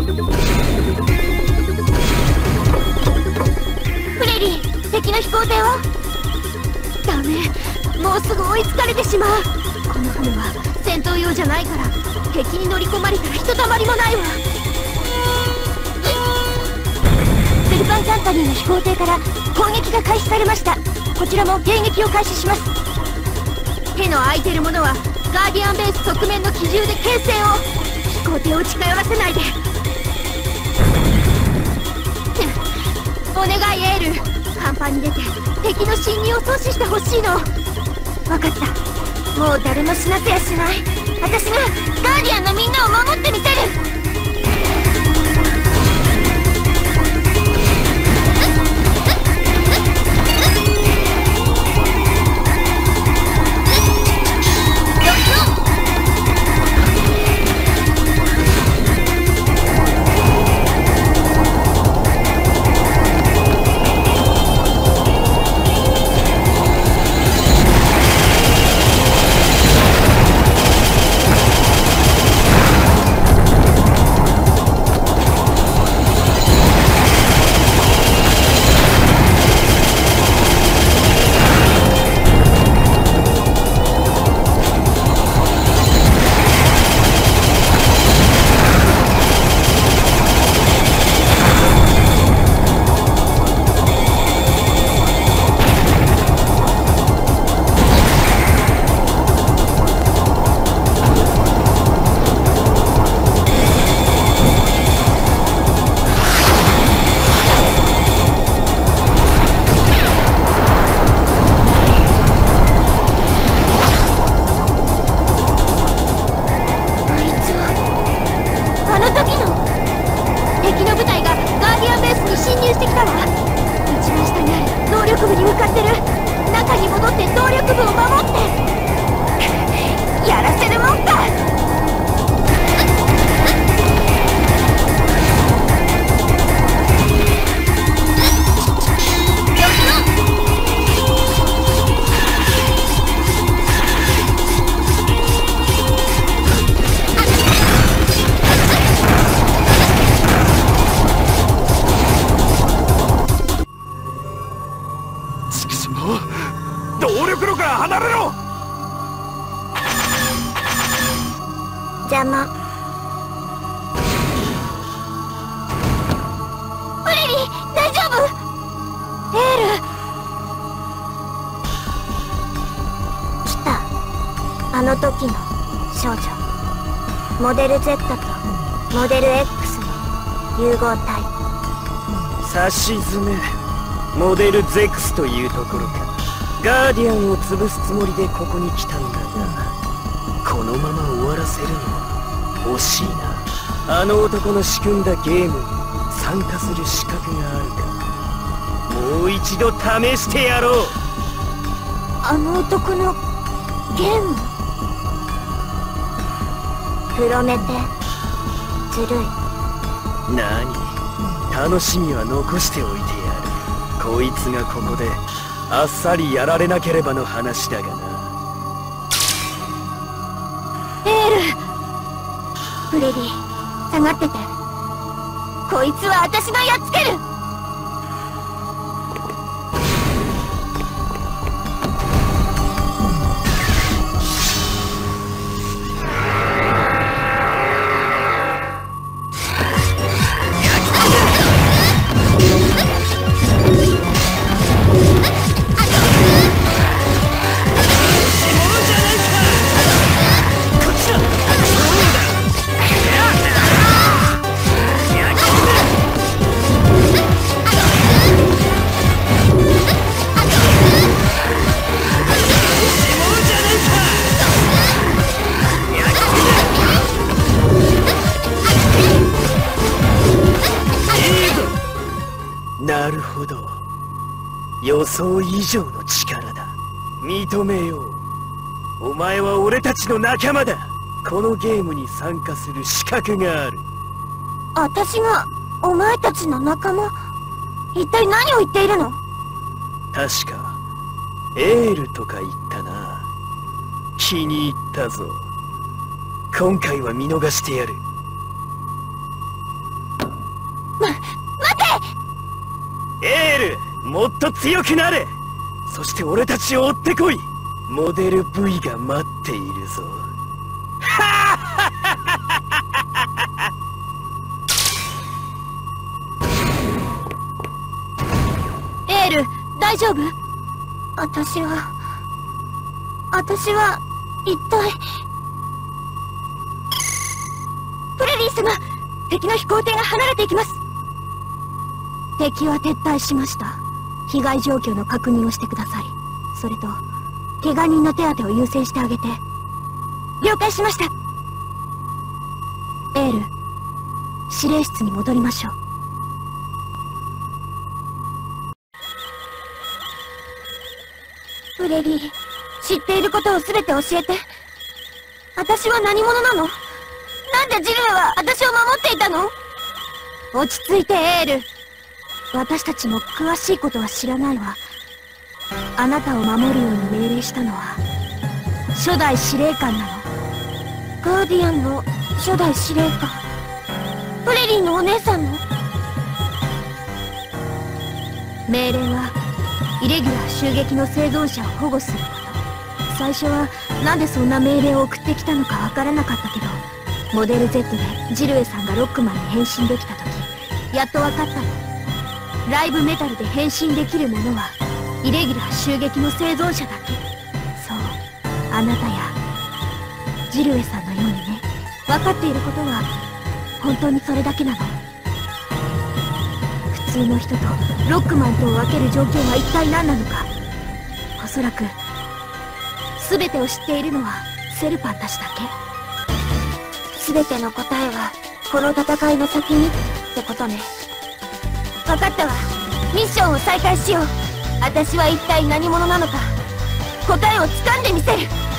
フレリー、敵の飛行艇は？ダメ、もうすぐ追いつかれてしまう。この船は戦闘用じゃないから、敵に乗り込まれたらひとたまりもないわ。ベルパンカンパニーの飛行艇から攻撃が開始されました。こちらも迎撃を開始します。手の空いてるものはガーディアンベース側面の機銃で牽制を。飛行艇を近寄らせないで。お願いエール、甲板に出て敵の侵入を阻止してほしいの。分かった、もう誰も死なせやしない。私がガーディアンのみんなを守ってみせる。邪魔。フレリー、大丈夫？エール。来た。あの時の少女。モデル Z とモデル X の融合体。 さしずめモデル ZEX というところか。ガーディアンを潰すつもりでここに来たんだが、このまま終わらせるのは惜しいな。あの男の仕組んだゲームに参加する資格があるか。もう一度試してやろう。 あの男のゲーム。プロメテずるい。 何、楽しみは残しておいてやる。こいつがここであっさりやられなければの話だがな。 エール。フレディ、下がってて。こいつは私がやっつける。 なるほど、予想以上の力だ。認めよう。お前は俺たちの仲間だ。このゲームに参加する資格がある。 私がお前たちの仲間？一体何を言っているの？ 確かエールとか言ったな。気に入ったぞ。今回は見逃してやる。 もっと強くなれ。そして俺たちを追ってこい。モデル V が待っているぞ。 エール、大丈夫？私は一体。プレリー様、敵の飛行艇が離れていきます。敵は撤退しました。被害状況の確認をしてください。それと怪我人の手当てを優先してあげて。了解しました。エール、指令室に戻りましょう。プレリー、知っていることを全て教えて。私は何者なの？なんでジルエは私を守っていたの？落ち着いてエール。私たちも詳しいことは知らないわ。あなたを守るように命令したのは初代司令官なの。ガーディアンの初代司令官。プレリーのお姉さんの。命令はイレギュラー襲撃の生存者を保護すること。最初はなんでそんな命令を送ってきたのかわからなかったけど、モデル Z でジルエさんがロックマンに変身できた時やっとわかったの。ライブメタルで変身できるものはイレギュラー襲撃の生存者だけ。そう、あなたやジルエさんのようにね。分かっていることは本当にそれだけなの。普通の人とロックマンとを分ける条件は一体何なのか。おそらく全てを知っているのはセルパンたちだけ。全ての答えはこの戦いの先にってことね。分かったわ。ミッションを再開しよう。私は一体何者なのか答えを掴んでみせる。